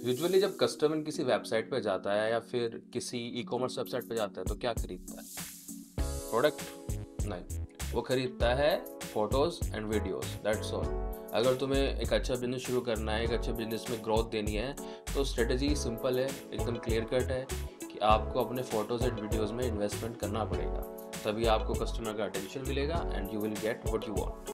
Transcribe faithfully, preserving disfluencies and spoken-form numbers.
Usually जब customer किसी website पे जाता है या फिर किसी ई-कॉमर्स वेबसाइट पे जाता है तो क्या खरीदता है? प्रोडक्ट? नहीं, वो खरीदता है photos and videos, that's all. अगर तुम्हें एक अच्छा बिज़नेस शुरू करना है, एक अच्छे बिज़नेस में ग्रोथ देनी है, तो स्ट्रेटजी सिंपल है, एकदम क्लियर कट है कि आपको अपने फोटोज़ एंड वीडियोज़ में इन्वेस्टमेंट करना पड़ेगा। तभी आपको कस्टमर का अटेंशन मिलेगा and you will get what you want.